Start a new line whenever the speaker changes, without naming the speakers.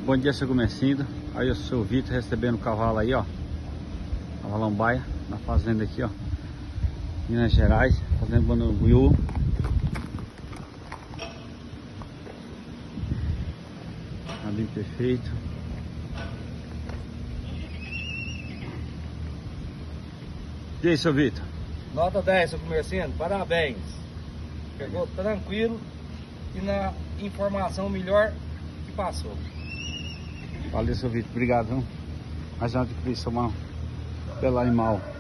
Bom dia, seu Gumercindo. Aí o seu Vitor recebendo o cavalo aí, ó. Cavalão baia, na fazenda aqui, ó. Minas Gerais, fazenda Bananguiú. Tá bem perfeito. E aí, seu Vitor?
Nota 10, seu Gumercindo, parabéns. Pegou tranquilo e na informação melhor que passou.
Valeu, seu Vitor. Obrigado, viu? Mais uma contribuição pelo animal.